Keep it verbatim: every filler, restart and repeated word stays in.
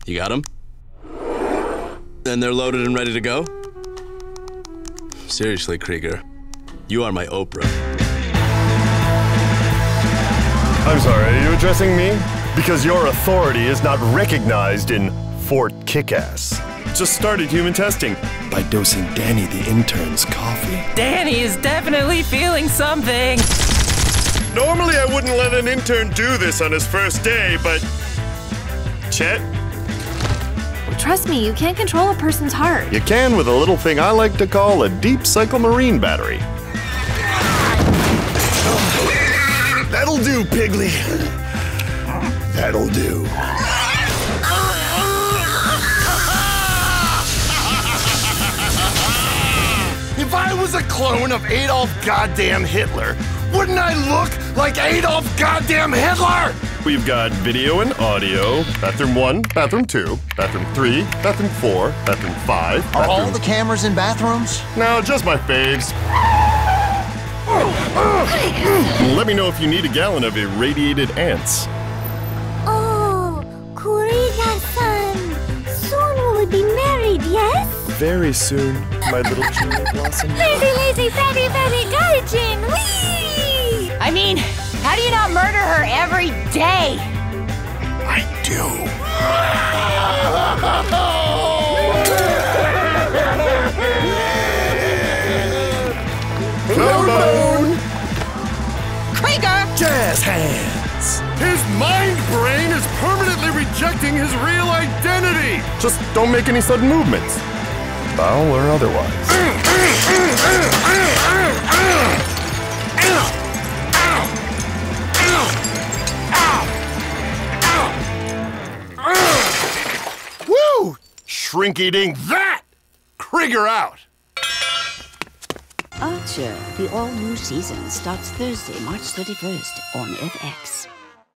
You got them? And they're loaded and ready to go? Seriously, Krieger, you are my Oprah. I'm sorry, are you addressing me? Because your authority is not recognized in Fort Kickass. Just started human testing by dosing Danny the intern's coffee. Danny is definitely feeling something. Normally I wouldn't let an intern do this on his first day, but... Chet? Trust me, you can't control a person's heart. You can with a little thing I like to call a deep cycle marine battery. That'll do, Piggly. That'll do. If I was a clone of Adolf goddamn Hitler, wouldn't I look like Adolf goddamn Hitler? We've got video and audio. Bathroom one, bathroom two, bathroom three, bathroom four, bathroom five. Are bathroom... all the cameras in bathrooms? No, just my faves. Let me know if you need a gallon of irradiated ants. Oh, Krieger-san. Soon we will be married, yes? Very soon, my little cherry blossom. Lazy, lazy, very, very virgin. Whee! I mean, how do you not murder her every day? I do. Clown Krieger! Jazz hands! His mind brain is permanently rejecting his real identity! Just don't make any sudden movements. Foul or otherwise. Woo! Shrink-eating that! Krieger out! Archer, the all-new season starts Thursday, March thirty-first on F X.